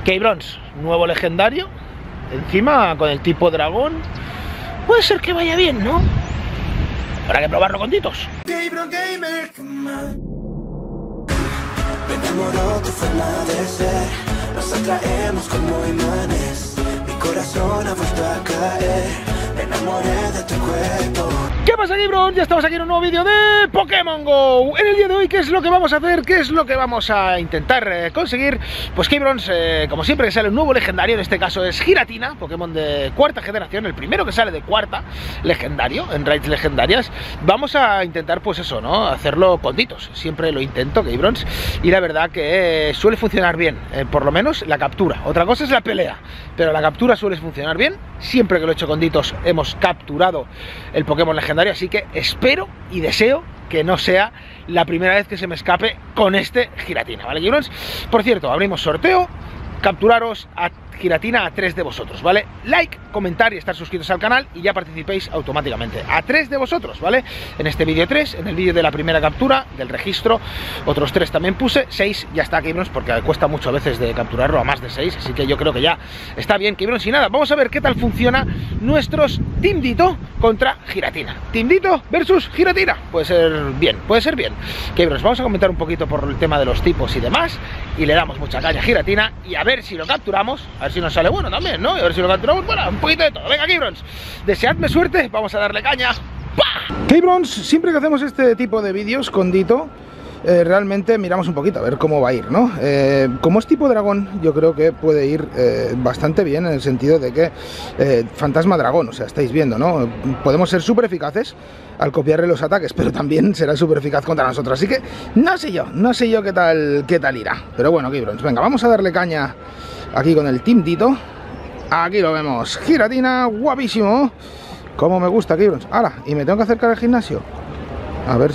K-Bronze, nuevo legendario. Encima con el tipo dragón. Puede ser que vaya bien, ¿no? Habrá que probarlo con Ditos. Me enamoró tu forma de ser. Nos atraemos como imanes. Mi corazón ha vuelto a caer. Me enamoré de tu cuerpo. ¿Qué pasa, K-Bronze? Ya estamos aquí en un nuevo vídeo de Pokémon GO. En el día de hoy, ¿qué es lo que vamos a hacer? ¿Qué es lo que vamos a intentar conseguir? Pues K-Bronze, como siempre que sale un nuevo legendario, en este caso es Giratina, Pokémon de cuarta generación, el primero que sale de cuarta legendario, en raids legendarias. Vamos a intentar, pues eso, ¿no? Hacerlo con Ditos. Siempre lo intento, K-Bronze, y la verdad que suele funcionar bien, por lo menos la captura. Otra cosa es la pelea, pero la captura suele funcionar bien. Siempre que lo he hecho con Ditos hemos capturado el Pokémon legendario. Así que espero y deseo que no sea la primera vez que se me escape con este Giratina, ¿vale, K-Bronze? Por cierto, abrimos sorteo. Capturaros a Giratina a 3 de vosotros, ¿vale? Like, comentar y estar suscritos al canal y ya participéis automáticamente. A 3 de vosotros, ¿vale? En este vídeo 3, en el vídeo de la primera captura, del registro, otros 3 también puse, 6 ya está, K-Bronze, porque cuesta mucho a veces de capturarlo a más de 6, así que yo creo que ya está bien, K-Bronze. Y nada, vamos a ver qué tal funciona nuestros Team Ditto contra Giratina. Team Ditto versus Giratina. Puede ser bien, K-Bronze, vamos a comentar un poquito por el tema de los tipos y demás, y le damos mucha caña a Giratina, y a ver si lo capturamos, a ver si nos sale bueno también, ¿no? Y a ver si lo capturamos, bueno, un poquito de todo. Venga, K-Bronze, deseadme suerte, vamos a darle caña. K-Bronze, siempre que hacemos este tipo de vídeos con Ditto, realmente miramos un poquito a ver cómo va a ir, ¿no? Como es tipo dragón, yo creo que puede ir bastante bien, en el sentido de que fantasma dragón, o sea, estáis viendo, ¿no? Podemos ser súper eficaces al copiarle los ataques, pero también será súper eficaz contra nosotros, así que no sé yo qué tal irá. Pero bueno, K-Bronze, venga, vamos a darle caña aquí con el Team Ditto. Aquí lo vemos, Giratina, guapísimo. Como me gusta, K-Bronze. ¡Hala! Y me tengo que acercar al gimnasio. A ver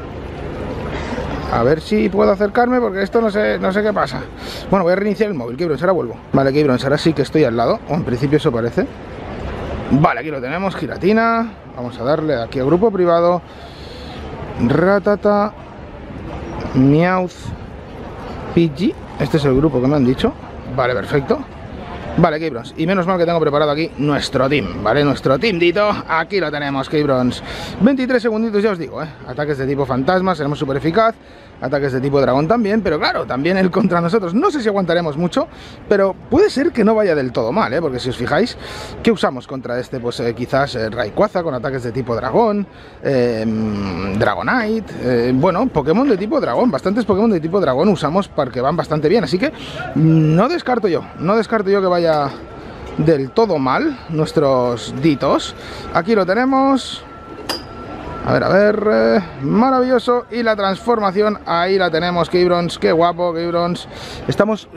si puedo acercarme, porque esto no sé qué pasa. Bueno, voy a reiniciar el móvil, K-Bronze, ahora vuelvo. Vale, K-Bronze, ahora sí que estoy al lado, o en principio eso parece. Vale, aquí lo tenemos, Giratina. Vamos a darle aquí a grupo privado. Ratata, Meowth, Pidgey. Este es el grupo que me han dicho. Vale, perfecto. Vale, K-Bronze, y menos mal que tengo preparado aquí nuestro team, ¿vale? Nuestro Team Ditto, aquí lo tenemos, K-Bronze. 23 segunditos, ya os digo, ¿eh? Ataques de tipo fantasma, seremos súper eficaz. Ataques de tipo dragón también, pero claro, también él contra nosotros. No sé si aguantaremos mucho, pero puede ser que no vaya del todo mal, ¿eh? Porque si os fijáis, ¿qué usamos contra este? Pues quizás Rayquaza con ataques de tipo dragón, Dragonite, bueno, Pokémon de tipo dragón, bastantes Pokémon de tipo dragón usamos porque van bastante bien, así que no descarto yo que vaya del todo mal nuestros Dittos. Aquí lo tenemos. A ver, maravilloso. Y la transformación, ahí la tenemos, K-Bronze, qué guapo, K-Bronze. Estamos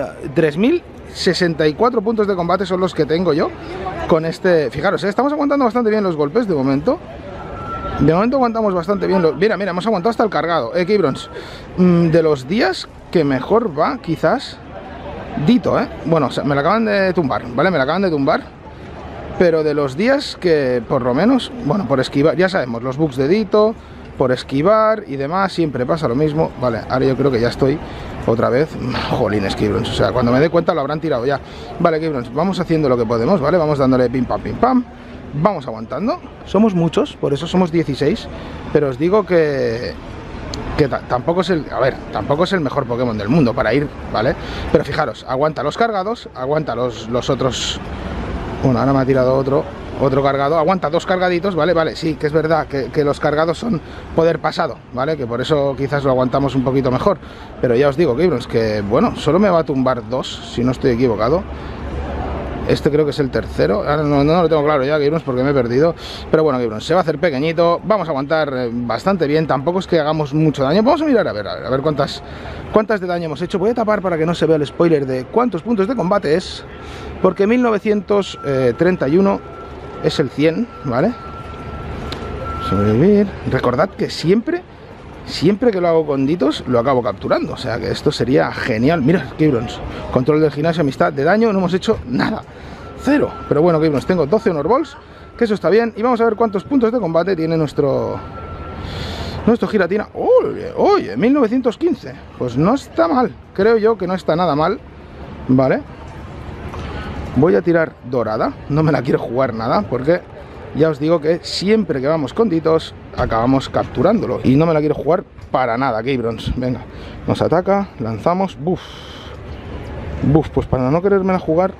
3064 puntos de combate son los que tengo yo con este. Fijaros, estamos aguantando bastante bien los golpes de momento. De momento aguantamos bastante bien. Mira, hemos aguantado hasta el cargado, K-Bronze. De los días que mejor va, quizás Ditto, bueno, o sea, me la acaban de tumbar, ¿vale? Me la acaban de tumbar. Pero de los días que, por lo menos, bueno, por esquivar, ya sabemos, los bugs de Ditto, por esquivar y demás, siempre pasa lo mismo. Vale, ahora yo creo que ya estoy otra vez. Jolines, K-Bronze, o sea, cuando me dé cuenta lo habrán tirado ya. Vale, K-Bronze, vamos haciendo lo que podemos, ¿vale? Vamos dándole pim pam, vamos aguantando. Somos muchos, por eso somos 16, pero os digo que tampoco es el mejor Pokémon del mundo para ir, ¿vale? Pero fijaros, aguanta los cargados, aguanta los otros. Bueno, ahora me ha tirado otro cargado. Aguanta 2 cargaditos, ¿vale? Sí, que es verdad que los cargados son poder pasado, ¿vale? Que por eso quizás lo aguantamos un poquito mejor. Pero ya os digo, K-Bronze, que bueno, solo me va a tumbar 2, si no estoy equivocado. Este creo que es el tercero. Ahora no lo tengo claro ya, K-Bronze, porque me he perdido. Pero bueno, K-Bronze, se va a hacer pequeñito. Vamos a aguantar bastante bien. Tampoco es que hagamos mucho daño. Vamos a mirar a ver cuántas de daño hemos hecho. Voy a tapar para que no se vea el spoiler de cuántos puntos de combate es. Porque 1931 es el 100, ¿vale? Sobrevivir. Recordad que siempre que lo hago con Dittos, lo acabo capturando. O sea que esto sería genial. Mira, K-Bronze, control del gimnasio, amistad, de daño, no hemos hecho nada. 0. Pero bueno, K-Bronze, tengo 12 Honor Balls, que eso está bien. Y vamos a ver cuántos puntos de combate tiene nuestro Giratina. Oye, 1915. Pues no está mal. Creo yo que no está nada mal. Vale. Voy a tirar dorada, no me la quiero jugar nada, porque ya os digo que siempre que vamos con Ditos acabamos capturándolo. Y no me la quiero jugar para nada, Gabrons. Venga, nos ataca, lanzamos, buf. Buf, pues para no querérmela jugar,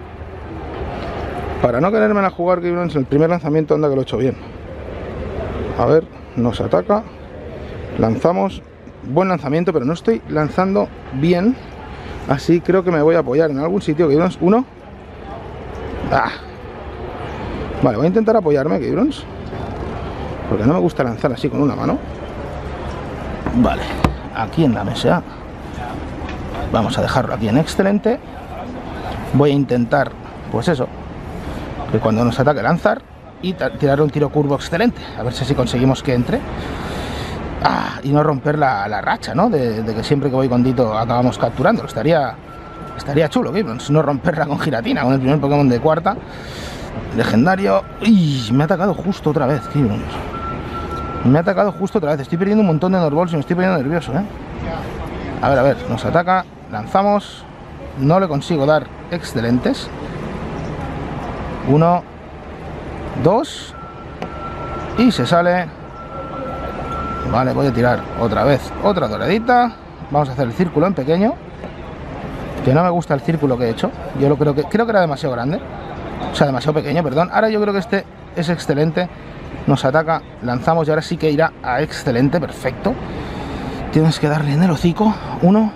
Gabrons, el primer lanzamiento anda que lo he hecho bien. A ver, nos ataca, lanzamos, buen lanzamiento, pero no estoy lanzando bien. Así creo que me voy a apoyar en algún sitio, Gabrons. Uno. Vale, voy a intentar apoyarme, Gabrons, porque no me gusta lanzar así con una mano. Vale, aquí en la mesa. Vamos a dejarlo aquí en excelente. Voy a intentar, pues eso, que cuando nos ataque lanzar y tirar un tiro curvo excelente. A ver si así conseguimos que entre. Y no romper la racha, ¿no? De que siempre que voy con Dito acabamos capturándolo. Estaría chulo, Gabrons, no romperla con Giratina, con el primer Pokémon de cuarta. Legendario. ¡Uy! Me ha atacado justo otra vez, Gabrons. Me ha atacado justo otra vez. Estoy perdiendo un montón de Norballs y me estoy poniendo nervioso, ¿eh? A ver, nos ataca. Lanzamos. No le consigo dar excelentes. 1, 2. Y se sale. Vale, voy a tirar otra vez otra doradita. Vamos a hacer el círculo en pequeño, que no me gusta el círculo que he hecho. Yo lo creo que era demasiado grande. O sea, demasiado pequeño, perdón. Ahora yo creo que este es excelente. Nos ataca, lanzamos y ahora sí que irá a excelente, perfecto. Tienes que darle en el hocico. 1.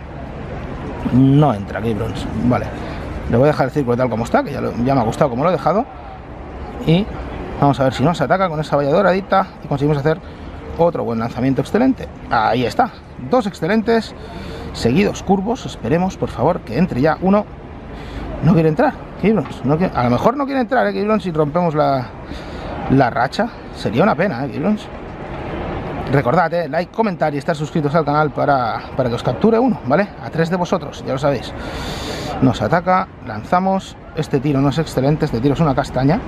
No entra, Gabrons. Vale, le voy a dejar el círculo tal como está, que ya me ha gustado como lo he dejado. Y vamos a ver si nos ataca con esa valla doradita y conseguimos hacer otro buen lanzamiento excelente. Ahí está, 2 excelentes seguidos curvos. Esperemos, por favor, que entre ya. 1. No quiere entrar, Gabrons. A lo mejor no quiere entrar, Gabrons, si rompemos la racha. Sería una pena, Gabrons. Recordad, like, comentar y estar suscritos al canal para que os capture uno, ¿vale? A 3 de vosotros, ya lo sabéis. Nos ataca, lanzamos. Este tiro no es excelente, este tiro es una castaña.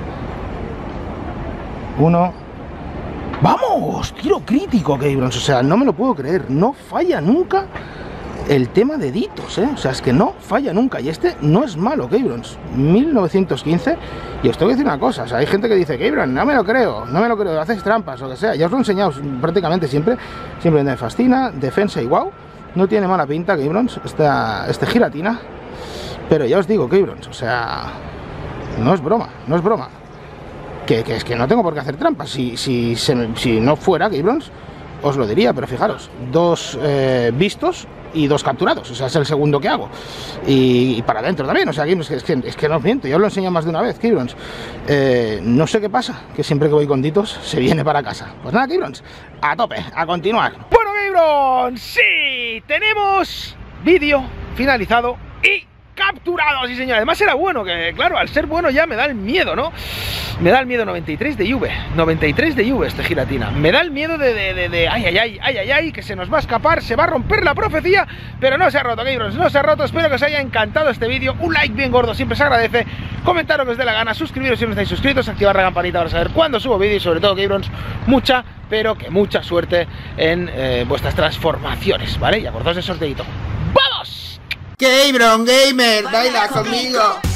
1. ¡Vamos! Tiro crítico, Gabrons. O sea, no me lo puedo creer. No falla nunca el tema de Ditos, ¿eh? O sea, es que no falla nunca. Y este no es malo, Gabrons. 1915. Y os tengo que decir una cosa. O sea, hay gente que dice, Gabrons, no me lo creo, haces trampas, o lo que sea. Ya os lo he enseñado prácticamente siempre. Siempre me fascina. Defensa y wow. No tiene mala pinta, Gabrons, este Giratina. Pero ya os digo, Gabrons, o sea, no es broma, no es broma. Que es que no tengo por qué hacer trampas. Si no fuera, Gabrons, os lo diría. Pero fijaros, 2 vistos y 2 capturados. O sea, es el segundo que hago. Y para adentro también. O sea, Gabrons, es que no os miento. Yo os lo enseño más de una vez, Gabrons. No sé qué pasa, que siempre que voy con Ditos se viene para casa. Pues nada, Gabrons, a tope, a continuar. Bueno, Gabrons, sí, tenemos vídeo finalizado y capturado, sí señor. Además era bueno, que claro, al ser bueno ya me da el miedo, ¿no? Me da el miedo. 93 de IV, 93 de IV este Giratina. Me da el miedo de ay, que se nos va a escapar, se va a romper la profecía. Pero no se ha roto, Gabrons, no se ha roto. Espero que os haya encantado este vídeo. Un like bien gordo siempre se agradece. Comentar lo que os dé la gana, suscribiros si no estáis suscritos, activar la campanita para saber cuándo subo vídeo. Y sobre todo, Gabrons, mucha, pero que mucha suerte en vuestras transformaciones, ¿vale? Y acordaos de sorteito. ¡Vamos! Gabrons Gamer, baila conmigo.